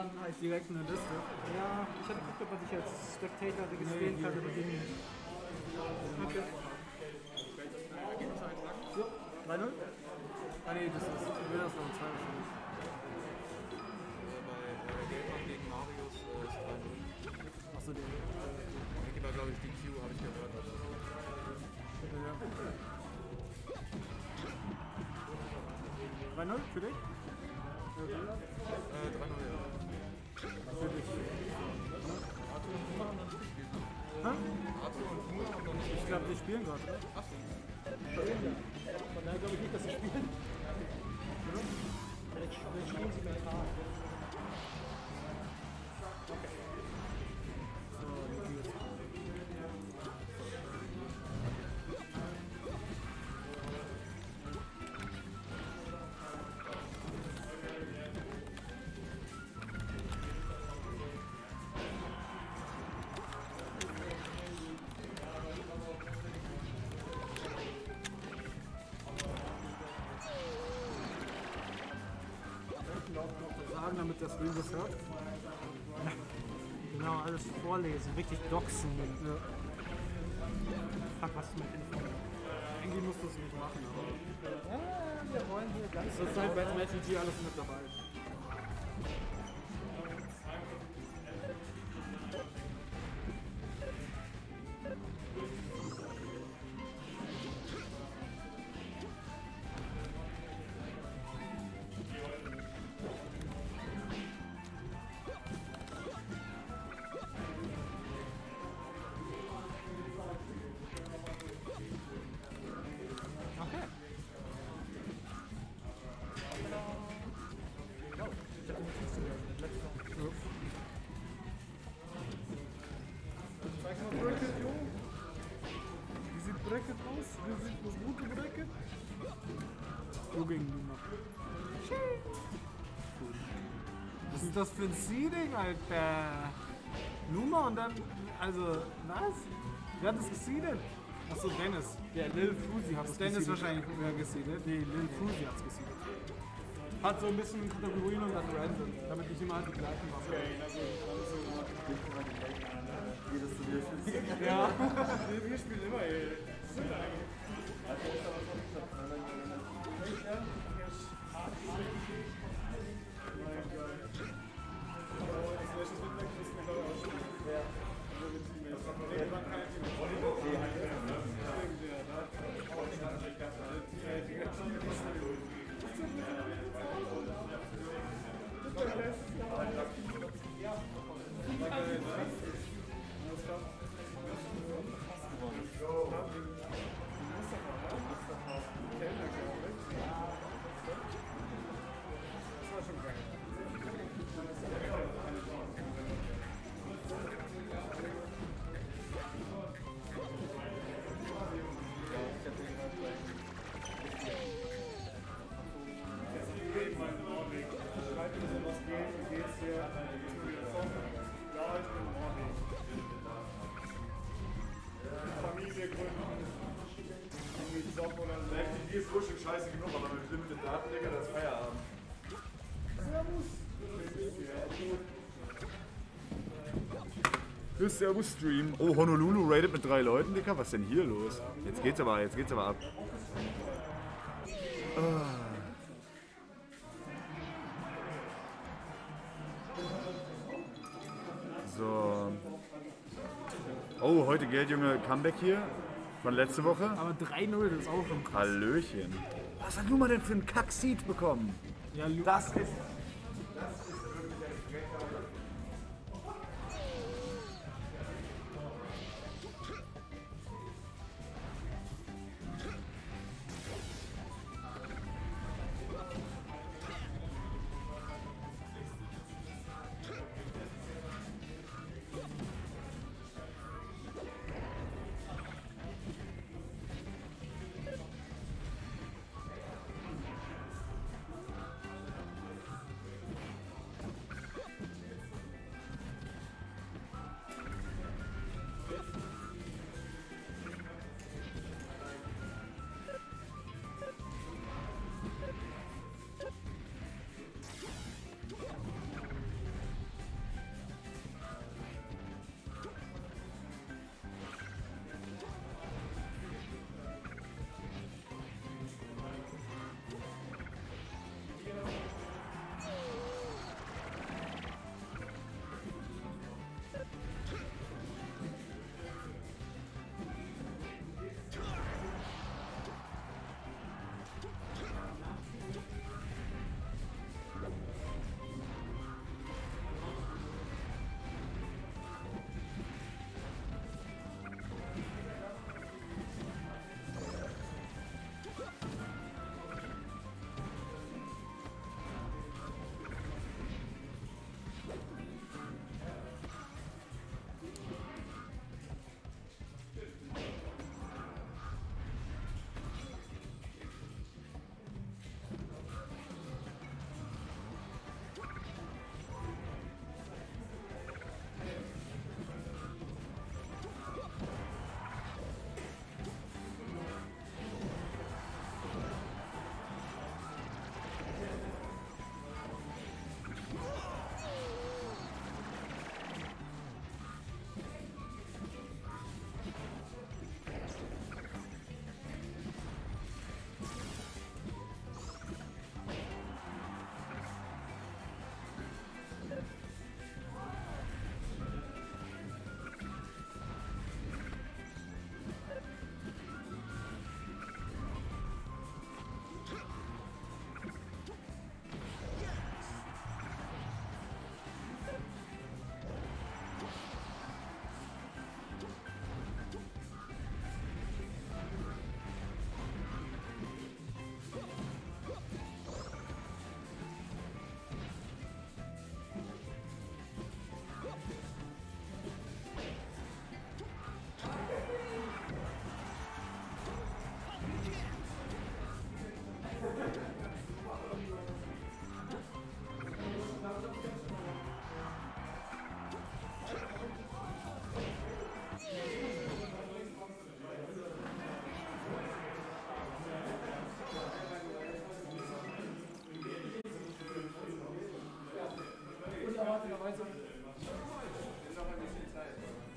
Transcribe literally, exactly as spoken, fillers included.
dann halt direkt eine Liste. Ja, ich hatte geguckt, ob man sich als Spectator registrieren kann, aber ging nicht. Okay. So, drei null? Ah ne, das ist, ich will das noch zwei wahrscheinlich. Bei äh, Gelbmann gegen Marius äh, ist drei null. Achso, den. Ich gebe glaube ich die Q, habe ich gehört. Also. Ja. drei null für dich? Äh, drei null, ja. Für dich. Arthur und Puma haben noch nicht gespielt. Hä? Arthur und Puma haben noch nicht Ich gespielt. glaube, die spielen gerade, oder? Achso. Von daher glaube ich nicht, dass sie spielen. Vielleicht vielleicht spielen sie mental. So, die ist. Sagen, damit der Stream das hört. Genau, alles vorlesen, richtig doxen. Ja. Fuck, was ist mein Telefon? Eigentlich musst du es nicht machen, aber Ja, wir wollen hier ganz das ist halt bei Metal Gear alles mit dabei. Okay. Zeig mal Bracket, Junge. Wie sieht Bracket aus? Wie sieht das gute Bracket? Du gegen Luma. Was ist das für ein Seeding, Alter? Luma und dann, also, was? Wer hat das geseedet? Achso, Dennis. Der Lil Fusi hat es Dennis gesiedet. wahrscheinlich wer geseedet. Nee, Lil Fusi hat's geseedet. Hat so ein bisschen Kategorien und dann random, damit ich immer halt die gleichen mache. Okay, Jedes Turnier spielt. ja, wir spielen immer ey. Familie gründen. Die ist Frühstück scheiße genug, aber mit Limited Daten, Digga, das ist Feierabend. Servus. Servus Stream. Oh, Honolulu raided mit drei Leuten, Digga. Was ist denn hier los? Jetzt geht's aber, jetzt geht's aber ab. Ah. So. Oh, heute Geld, Junge, Comeback hier. Von letzte Woche. Aber drei null, das ist auch schon krass. Hallöchen. Was hat Luma denn für einen Kack-Seed bekommen? Ja, Lu Das ist... unerwarteterweise. Ist noch ein bisschen Zeit.